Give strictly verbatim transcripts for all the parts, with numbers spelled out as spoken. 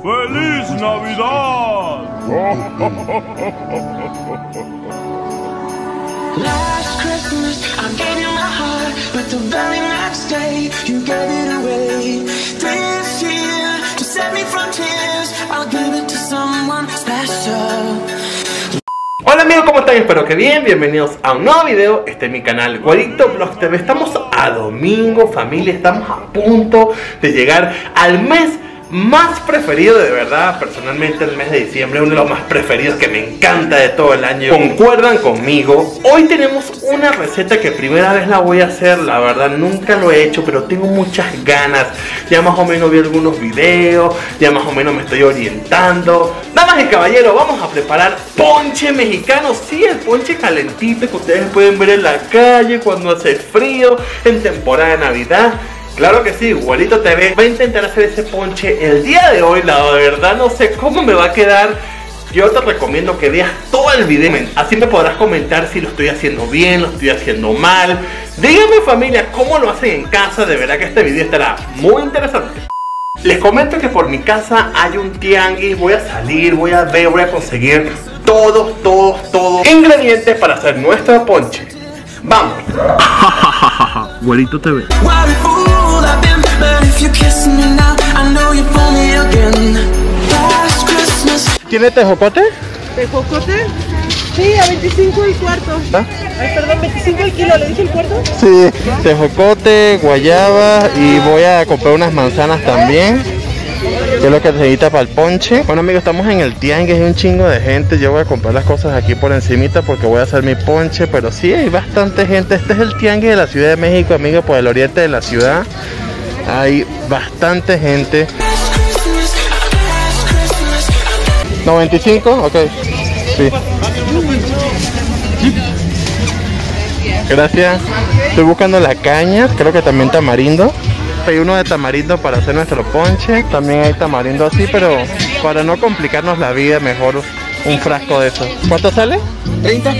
¡Feliz Navidad! Last Christmas I gave you my heart, but the very next day you gave it away. This year to save me from tears, I'll give it to someone special. Hola amigos, ¿cómo están? Espero que bien, bienvenidos a un nuevo video. Este es mi canal Güerito Vlogs T V. Estamos a domingo, familia, estamos a punto de llegar al mes más preferido, de verdad, personalmente el mes de diciembre es uno de los más preferidos que me encanta de todo el año. ¿Concuerdan conmigo? Hoy tenemos una receta que primera vez la voy a hacer, la verdad nunca lo he hecho, pero tengo muchas ganas. Ya más o menos vi algunos videos, ya más o menos me estoy orientando. Damas y caballeros, vamos a preparar ponche mexicano. Sí, el ponche calentito que ustedes pueden ver en la calle cuando hace frío, en temporada de Navidad. Claro que sí, Güerito T V va a intentar hacer ese ponche el día de hoy. La verdad no sé cómo me va a quedar. Yo te recomiendo que veas todo el video, así me podrás comentar si lo estoy haciendo bien, lo estoy haciendo mal. Díganme familia cómo lo hacen en casa, de verdad que este video estará muy interesante. Les comento que por mi casa hay un tianguis, voy a salir, voy a ver, voy a conseguir todos, todos, todos ingredientes para hacer nuestro ponche. ¡Vamos! Güerito T V. ¿Tiene tejocote? ¿Tejocote? Sí, a veinticinco el cuarto. ¿Ah? Ay, perdón, veinticinco el kilo, ¿le dije el cuarto? Sí, tejocote, guayaba y voy a comprar unas manzanas también, que es lo que se necesita para el ponche. Bueno amigos, estamos en el tianguis, hay un chingo de gente. Yo voy a comprar las cosas aquí por encimita porque voy a hacer mi ponche, pero sí hay bastante gente. Este es el tianguis de la Ciudad de México, amigos, por el oriente de la ciudad. Hay bastante gente. ¿noventa y cinco? Ok. Sí. Gracias. Estoy buscando la caña, creo que también tamarindo. Hay uno de tamarindo para hacer nuestro ponche. También hay tamarindo así, pero para no complicarnos la vida, mejor un frasco de eso. ¿Cuánto sale? treinta.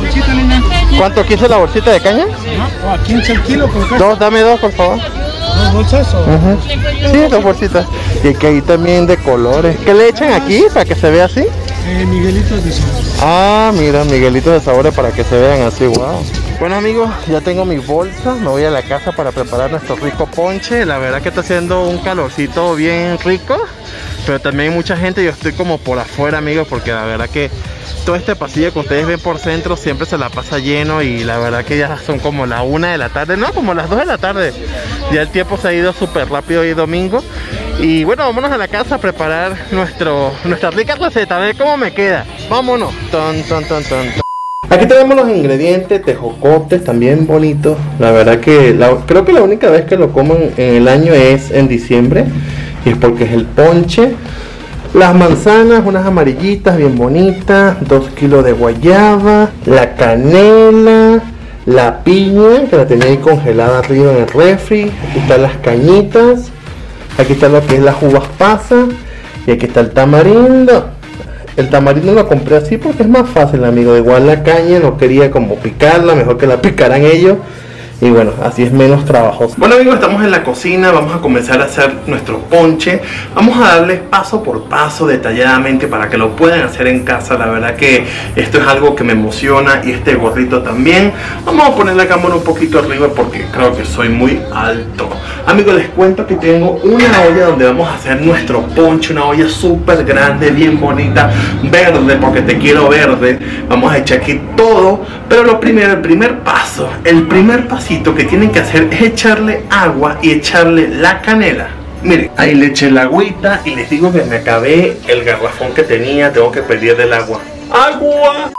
¿Cuánto? ¿quince la bolsita de caña? No, a quince el kilo. Dos, dame dos, por favor. ¿Dos bolsas o? Uh-huh. Sí, dos bolsitas. Y que hay también de colores. ¿Qué le echan aquí para que se vea así? Eh, Miguelitos de sabor. Ah, mira, Miguelitos de sabores para que se vean así, wow. Bueno amigos, ya tengo mi bolsa, me voy a la casa para preparar nuestro rico ponche. La verdad que está haciendo un calorcito bien rico, pero también hay mucha gente. Yo estoy como por afuera amigos, porque la verdad que todo este pasillo que ustedes ven por centro siempre se la pasa lleno. Y la verdad que ya son como la una de la tarde, no, como las dos de la tarde. Ya el tiempo se ha ido súper rápido hoy domingo. Y bueno, vámonos a la casa a preparar nuestro, nuestra rica receta, a ver cómo me queda. Vámonos. Ton, ton, ton, ton. Aquí tenemos los ingredientes, tejocotes también bonitos. La verdad que la, creo que la única vez que lo como en, en el año es en diciembre, y es porque es el ponche. Las manzanas, unas amarillitas bien bonitas, dos kilos de guayaba, la canela, la piña que la tenía ahí congelada arriba en el refri. Aquí están las cañitas, aquí está lo que es las uvas pasas, y aquí está el tamarindo. El tamarindo lo compré así porque es más fácil, amigo. Igual la caña no quería como picarla, mejor que la picaran ellos. Y bueno, así es menos trabajoso. Bueno amigos, estamos en la cocina, vamos a comenzar a hacer nuestro ponche. Vamos a darle paso por paso, detalladamente, para que lo puedan hacer en casa. La verdad que esto es algo que me emociona, y este gorrito también. Vamos a poner la cámara un poquito arriba porque creo que soy muy alto. Amigos, les cuento que tengo una olla donde vamos a hacer nuestro ponche. Una olla súper grande, bien bonita, verde, porque te quiero verde. Vamos a echar aquí todo, pero lo primero, el primer paso, el primer paso que tienen que hacer es echarle agua y echarle la canela. Miren, ahí le eché la agüita y les digo que me acabé el garrafón que tenía. Tengo que pedir del agua. ¡Agua!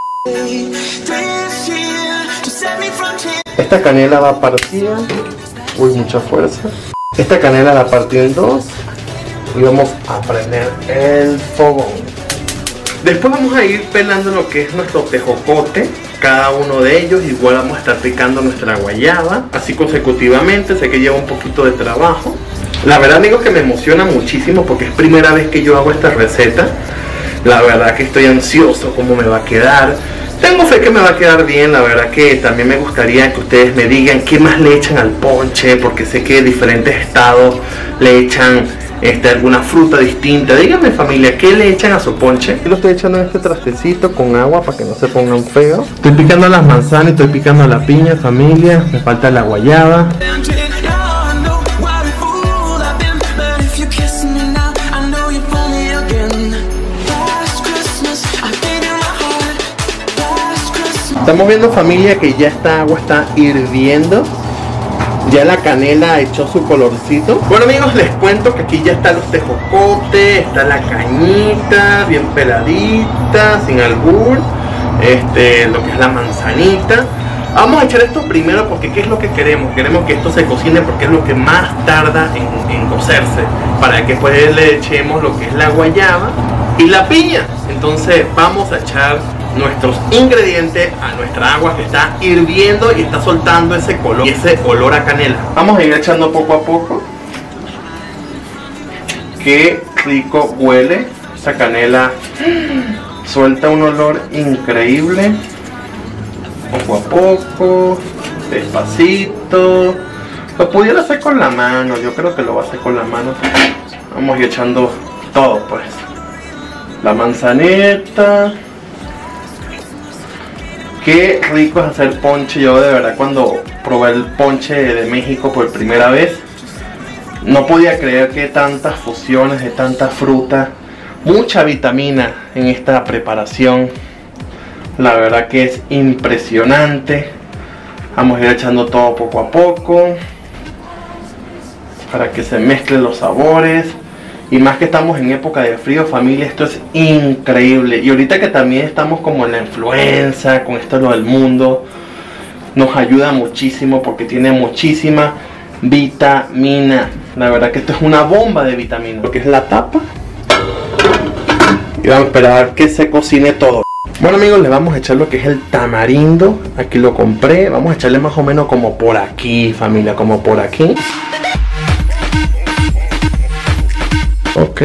Esta canela va partida. Uy, mucha fuerza. Esta canela la partí en dos y vamos a prender el fogón. Después vamos a ir pelando lo que es nuestro tejocote, cada uno de ellos. Igual vamos a estar picando nuestra guayaba, así consecutivamente. Sé que lleva un poquito de trabajo. La verdad amigos que me emociona muchísimo porque es primera vez que yo hago esta receta. La verdad que estoy ansioso cómo me va a quedar. Tengo fe que me va a quedar bien. La verdad que también me gustaría que ustedes me digan qué más le echan al ponche, porque sé que diferentes estados le echan este, alguna fruta distinta. Díganme, familia, ¿qué le echan a su ponche? Yo lo estoy echando en este trastecito con agua para que no se pongan feos. Estoy picando las manzanas, estoy picando la piña, familia. Me falta la guayaba. Estamos viendo, familia, que ya esta agua está hirviendo. Ya la canela echó su colorcito. Bueno, amigos, les cuento que aquí ya están los tejocotes, está la cañita bien peladita, sin albur, este, lo que es la manzanita. Vamos a echar esto primero porque ¿qué es lo que queremos? Queremos que esto se cocine porque es lo que más tarda en, en cocerse, para que después le echemos lo que es la guayaba y la piña. Entonces vamos a echar nuestros ingredientes a nuestra agua que está hirviendo y está soltando ese color y ese olor a canela. Vamos a ir echando poco a poco. Qué rico huele. Esta canela suelta un olor increíble. Poco a poco, despacito. Lo pudiera hacer con la mano, yo creo que lo voy a hacer con la mano. Vamos a ir echando todo, pues. La manzaneta. Qué rico es hacer ponche. Yo de verdad cuando probé el ponche de México por primera vez, no podía creer que tantas fusiones de tantas frutas, mucha vitamina en esta preparación. La verdad que es impresionante. Vamos a ir echando todo poco a poco para que se mezclen los sabores. Y más que estamos en época de frío, familia, esto es increíble. Y ahorita que también estamos como en la influenza, con esto lo del mundo, nos ayuda muchísimo porque tiene muchísima vitamina. La verdad que esto es una bomba de vitamina. Lo que es la tapa. Y vamos a esperar que se cocine todo. Bueno, amigos, le vamos a echar lo que es el tamarindo. Aquí lo compré. Vamos a echarle más o menos como por aquí, familia, como por aquí. Ok.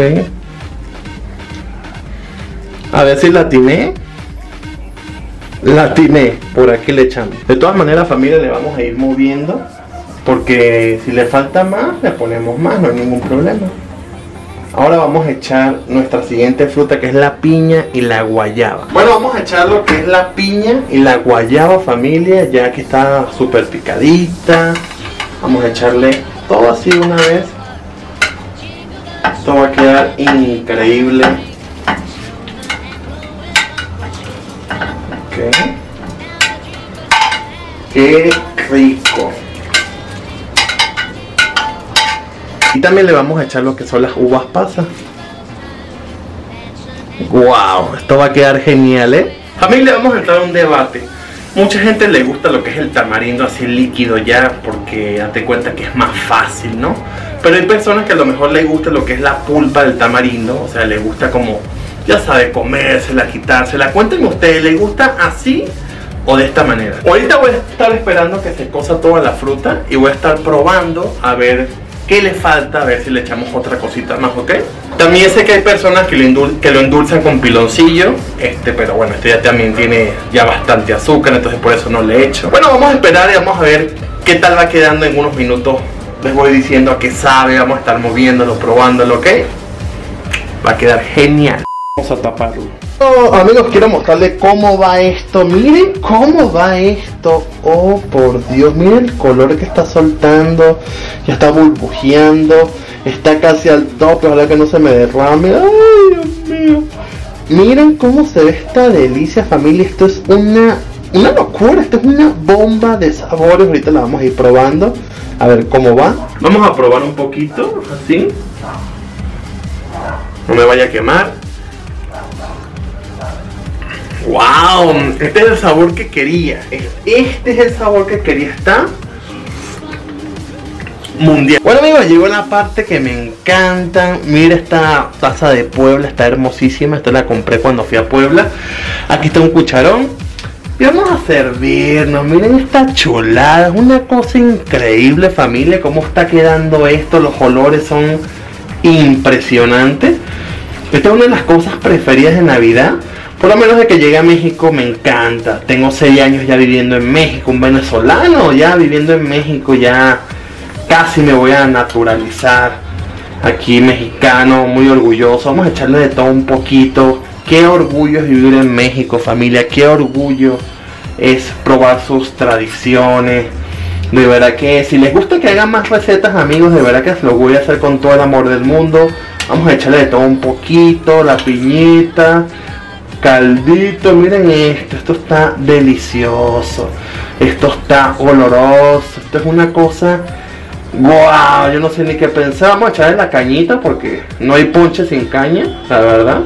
A ver si la atiné. La atiné. Por aquí le echamos. De todas maneras, familia, le vamos a ir moviendo. Porque si le falta más, le ponemos más. No hay ningún problema. Ahora vamos a echar nuestra siguiente fruta, que es la piña y la guayaba. Bueno, vamos a echar lo que es la piña y la guayaba, familia. Ya que está súper picadita. Vamos a echarle todo así una vez. Esto va a quedar increíble. Ok. Qué rico. Y también le vamos a echar lo que son las uvas pasas. Wow, esto va a quedar genial, ¿eh? Familia, vamos a entrar a un debate. Mucha gente le gusta lo que es el tamarindo así líquido ya, porque date cuenta que es más fácil, ¿no? Pero hay personas que a lo mejor les gusta lo que es la pulpa del tamarindo, o sea, les gusta como, ya sabe, comérsela, quitársela. Cuéntenme ustedes, ¿les gusta así o de esta manera? Ahorita voy a estar esperando que se cosa toda la fruta y voy a estar probando a ver qué le falta, a ver si le echamos otra cosita más, ¿ok? También sé que hay personas que lo, endul que lo endulzan con piloncillo, este, pero bueno, este ya también tiene ya bastante azúcar, entonces por eso no le echo. Bueno, vamos a esperar y vamos a ver qué tal va quedando en unos minutos. Les voy diciendo a qué sabe, vamos a estar moviéndolo, probándolo, ¿ok? Va a quedar genial. Vamos a taparlo. Oh, amigos, quiero mostrarles cómo va esto. Miren cómo va esto. Oh, por Dios, miren el color que está soltando. Ya está burbujeando. Está casi al tope, ojalá que no se me derrame. Ay, Dios mío. Miren cómo se ve esta delicia, familia. Esto es una, una locura. Esto es una bomba de sabores. Ahorita la vamos a ir probando. A ver cómo va. Vamos a probar un poquito, así. No me vaya a quemar. ¡Wow! Este es el sabor que quería. Este es el sabor que quería. Está mundial. Bueno, amigos, llegó la parte que me encantan. Mira esta taza de Puebla. Está hermosísima. Esta la compré cuando fui a Puebla. Aquí está un cucharón. Y vamos a servirnos. Miren esta chulada. Es una cosa increíble, familia. Cómo está quedando esto. Los olores son impresionantes. Esta es una de las cosas preferidas de Navidad. Por lo menos de que llegue a México me encanta. Tengo seis años ya viviendo en México. Un venezolano ya viviendo en México. Ya casi me voy a naturalizar. aquí mexicano, muy orgulloso. Vamos a echarle de todo un poquito. Qué orgullo es vivir en México, familia. Qué orgullo es probar sus tradiciones. De verdad que si les gusta que hagan más recetas, amigos, de verdad que se los voy a hacer con todo el amor del mundo. Vamos a echarle de todo un poquito, la piñita, caldito, miren esto, esto está delicioso, esto está oloroso, esto es una cosa, wow, yo no sé ni qué pensar. Vamos a echarle la cañita porque no hay ponche sin caña, la verdad.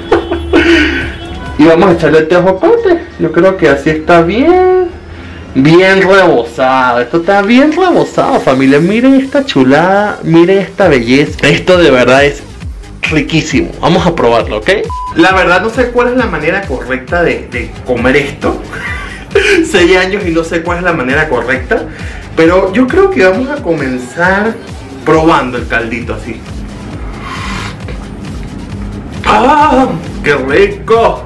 Y vamos a echarle el tejocote, yo creo que así está bien. Bien rebozado, esto está bien rebozado, familia. Miren esta chulada, miren esta belleza. Esto de verdad es riquísimo. Vamos a probarlo, ¿ok? La verdad no sé cuál es la manera correcta de, de comer esto. Seis años y no sé cuál es la manera correcta. Pero yo creo que vamos a comenzar probando el caldito así. ¡Ah! ¡Qué rico!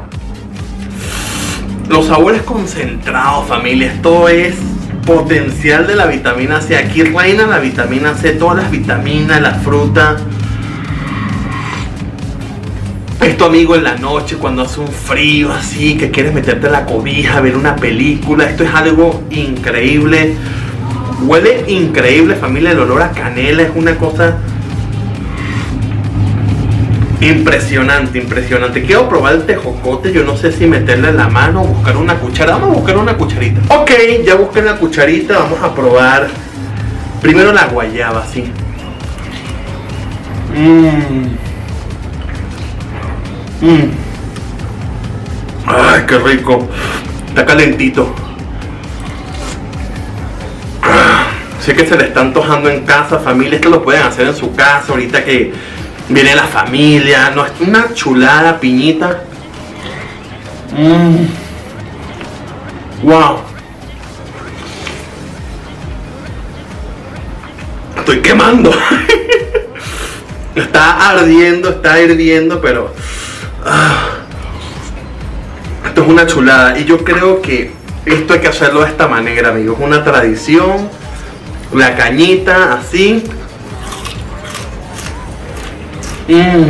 Los sabores concentrados, familia. Esto es potencial de la vitamina C. Aquí reina la vitamina C, todas las vitaminas, la fruta. Esto, amigo, en la noche cuando hace un frío así, que quieres meterte en la cobija, ver una película. Esto es algo increíble. Huele increíble, familia. El olor a canela es una cosa impresionante, impresionante. Quiero probar el tejocote. Yo no sé si meterle en la mano o buscar una cuchara. Vamos a buscar una cucharita. Ok, ya busqué la cucharita. Vamos a probar primero la guayaba, así. Mmm. Mmm. Ay, qué rico. Está calentito. Sé que se le está antojando en casa, familia. Esto lo pueden hacer en su casa ahorita que viene la familia. No, es una chulada, piñita. Mmm. Wow. Estoy quemando. Está ardiendo, está hirviendo, pero ah, esto es una chulada. Y yo creo que esto hay que hacerlo de esta manera, amigos. Una tradición. La cañita, así. Mm.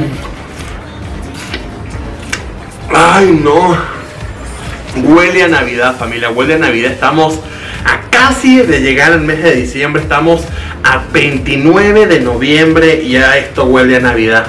Ay, no. Huele a Navidad, familia. Huele a Navidad. Estamos a casi de llegar al mes de diciembre. Estamos a veintinueve de noviembre y ya esto huele a Navidad.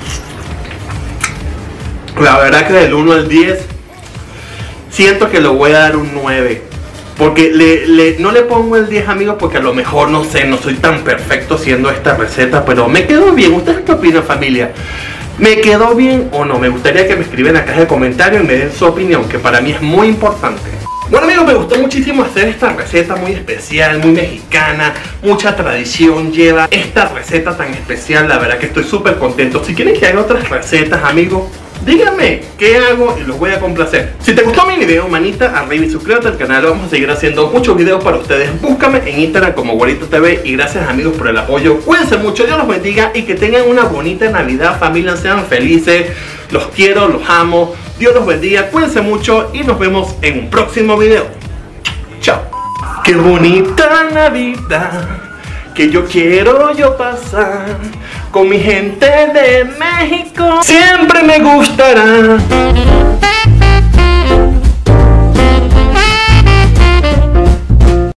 La verdad que del uno al diez siento que le voy a dar un nueve. Porque le, le, no le pongo el diez, amigos, porque a lo mejor, no sé, no soy tan perfecto haciendo esta receta, pero me quedó bien. ¿Ustedes qué opinan, familia? ¿Me quedó bien o no? Me gustaría que me escriban en la caja de comentarios y me den su opinión, que para mí es muy importante. Bueno, amigos, me gustó muchísimo hacer esta receta muy especial, muy mexicana, mucha tradición lleva esta receta tan especial. La verdad que estoy súper contento. Si quieren que haga otras recetas, amigos, díganme qué hago y los voy a complacer. Si te gustó mi video, manita arriba y suscríbete al canal. Vamos a seguir haciendo muchos videos para ustedes. Búscame en Instagram como Güerito T V. Y gracias, amigos, por el apoyo. Cuídense mucho, Dios los bendiga y que tengan una bonita Navidad, familia. Sean felices, los quiero, los amo. Dios los bendiga, cuídense mucho y nos vemos en un próximo video. Chao. Qué bonita Navidad que yo quiero yo pasar con mi gente de México. Siempre me gustará.